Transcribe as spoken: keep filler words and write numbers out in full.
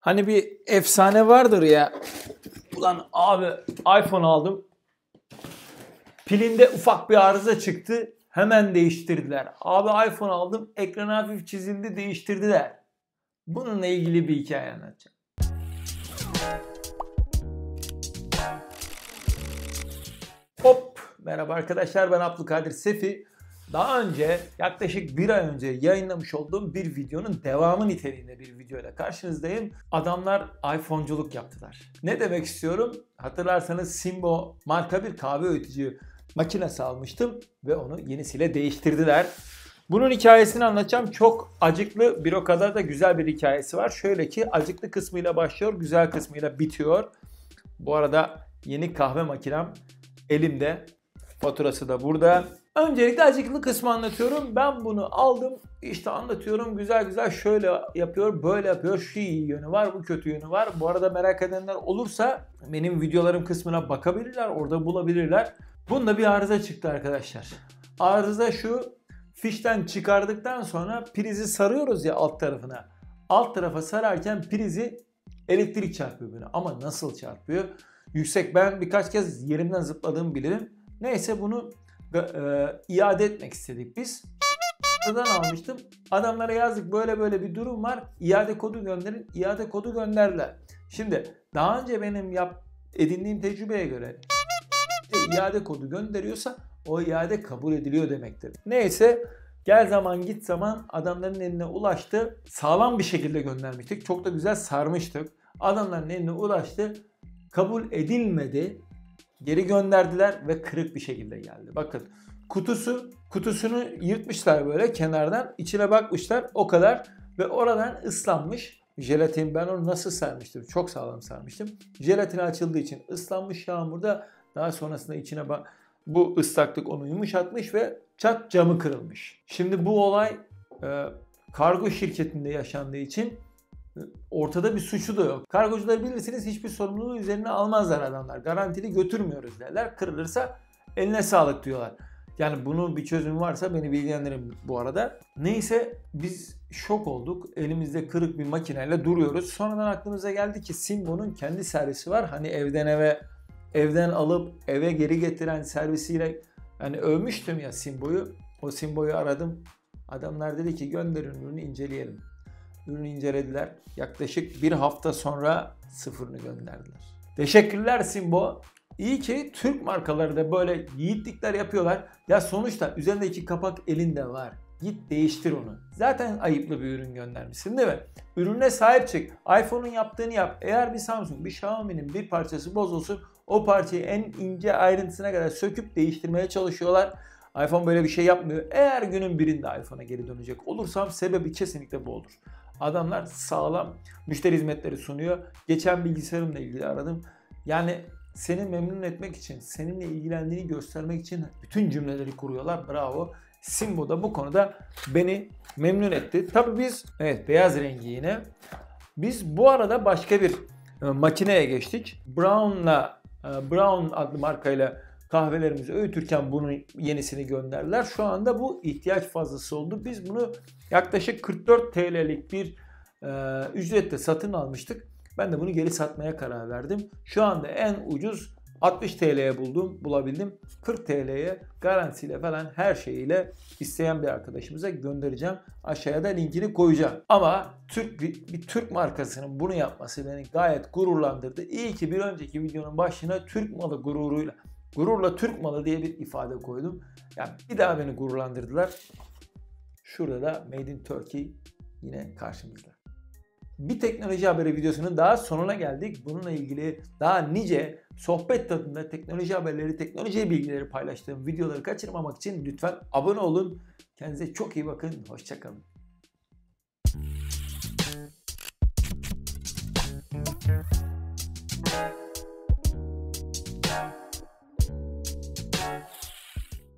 Hani bir efsane vardır ya. Ulan abi iPhone aldım. Pilinde ufak bir arıza çıktı. Hemen değiştirdiler. Abi iPhone aldım. Ekranı hafif çizildi, değiştirdiler. Bununla ilgili bir hikaye anlatacağım. Hop! Merhaba arkadaşlar, ben Abdülkadir Sefi. Daha önce yaklaşık bir ay önce yayınlamış olduğum bir videonun devamı niteliğinde bir videoyla karşınızdayım. Adamlar iPhone'culuk yaptılar. Ne demek istiyorum? Hatırlarsanız Simbo marka bir kahve öğütücü makinesi almıştım ve onu yenisiyle değiştirdiler. Bunun hikayesini anlatacağım. Çok acıklı, bir o kadar da güzel bir hikayesi var. Şöyle ki acıklı kısmıyla başlıyor, güzel kısmıyla bitiyor. Bu arada yeni kahve makinem elimde. Faturası da burada. Öncelikle acıklı kısmı anlatıyorum. Ben bunu aldım. İşte anlatıyorum. Güzel güzel şöyle yapıyor, böyle yapıyor. Şu iyi yönü var, bu kötü yönü var. Bu arada merak edenler olursa benim videolarım kısmına bakabilirler. Orada bulabilirler. Bunda bir arıza çıktı arkadaşlar. Arıza şu. Fişten çıkardıktan sonra prizi sarıyoruz ya alt tarafına. Alt tarafa sararken prizi elektrik çarpıyor böyle. Ama nasıl çarpıyor? Yüksek. Ben birkaç kez yerimden zıpladığımı bilirim. Neyse bunu e, iade etmek istedik biz. Buradan almıştım. Adamlara yazdık, böyle böyle bir durum var. İade kodu gönderin. İade kodu gönderdiler. Şimdi daha önce benim yap, edindiğim tecrübeye göre iade kodu gönderiyorsa o iade kabul ediliyor demektir. Neyse gel zaman git zaman adamların eline ulaştı. Sağlam bir şekilde göndermiştik. Çok da güzel sarmıştık. Adamların eline ulaştı. Kabul edilmedi. Geri gönderdiler ve kırık bir şekilde geldi. Bakın kutusu, kutusunu yırtmışlar böyle kenardan. İçine bakmışlar o kadar ve oradan ıslanmış. Jelatin, ben onu nasıl sarmıştım? Çok sağlam sarmıştım. Jelatini açıldığı için ıslanmış yağmurda. Daha sonrasında içine bak, bu ıslaklık onu yumuşatmış ve çat camı kırılmış. Şimdi bu olay e, kargo şirketinde yaşandığı için ortada bir suçu da yok. Kargocuları bilirsiniz, hiçbir sorumluluğu üzerine almazlar adamlar. Garantili götürmüyoruz derler. Kırılırsa eline sağlık diyorlar. Yani bunun bir çözümü varsa beni bilgilendirin bu arada. Neyse biz şok olduk. Elimizde kırık bir makineyle duruyoruz. Sonradan aklımıza geldi ki Simbo'nun kendi servisi var. Hani evden eve evden alıp eve geri getiren servisiyle, hani övmüştüm ya Simbo'yu. O Simbo'yu aradım. Adamlar dedi ki gönderin ürünü inceleyelim. Ürünü incelediler. Yaklaşık bir hafta sonra sıfırını gönderdiler. Teşekkürler Simbo. İyi ki Türk markaları da böyle yiğitlikler yapıyorlar. Ya sonuçta üzerindeki kapak elinde var. Git değiştir onu. Zaten ayıplı bir ürün göndermişsin değil mi? Ürüne sahip çık. iPhone'un yaptığını yap. Eğer bir Samsung, bir Xiaomi'nin bir parçası bozulsun, o parçayı en ince ayrıntısına kadar söküp değiştirmeye çalışıyorlar. iPhone böyle bir şey yapmıyor. Eğer günün birinde iPhone'a geri dönecek olursam sebebi kesinlikle bu olur. Adamlar sağlam müşteri hizmetleri sunuyor. Geçen bilgisayarımla ilgili aradım. Yani seni memnun etmek için, seninle ilgilendiğini göstermek için bütün cümleleri kuruyorlar. Bravo. Simbo da bu konuda beni memnun etti. Tabii biz, evet beyaz rengi yine. Biz bu arada başka bir e, makineye geçtik. Brown'la, e, Brown adlı markayla kahvelerimizi öğütürken bunun yenisini gönderdiler. Şu anda bu ihtiyaç fazlası oldu. Biz bunu yaklaşık kırk dört T L'lik bir e, ücretle satın almıştık. Ben de bunu geri satmaya karar verdim. Şu anda en ucuz altmış T L'ye buldum, bulabildim. kırk T L'ye garantisiyle falan her şeyiyle isteyen bir arkadaşımıza göndereceğim. Aşağıya da linkini koyacağım. Ama Türk bir, bir Türk markasının bunu yapması beni gayet gururlandırdı. İyi ki bir önceki videonun başına Türk malı gururuyla, gururla Türk malı diye bir ifade koydum. Yani bir daha beni gururlandırdılar. Şurada da Made in Turkey yine karşımızda. Bir teknoloji haberi videosunun daha sonuna geldik. Bununla ilgili daha nice sohbet tadında teknoloji haberleri, teknoloji bilgileri paylaştığım videoları kaçırmamak için lütfen abone olun. Kendinize çok iyi bakın. Hoşça kalın.